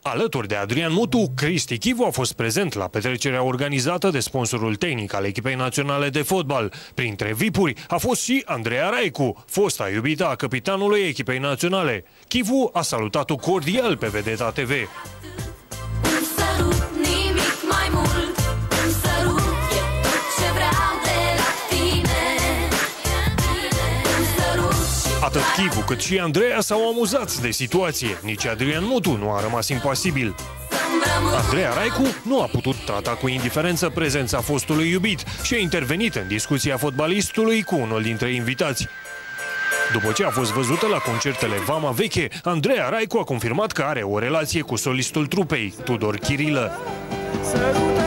Alături de Adrian Mutu, Cristi Chivu a fost prezent la petrecerea organizată de sponsorul tehnic al echipei naționale de fotbal. Printre vipuri a fost și Andreea Raicu, fosta iubită a capitanului echipei naționale. Chivu a salutat-o cordial pe Vedeta TV. Atât Chivu cât și Andreea s-au amuzat de situație. Nici Adrian Mutu nu a rămas impasibil. Andreea Raicu nu a putut trata cu indiferență prezența fostului iubit și a intervenit în discuția fotbalistului cu unul dintre invitați. După ce a fost văzută la concertele Vama Veche, Andreea Raicu a confirmat că are o relație cu solistul trupei, Tudor Chirilă.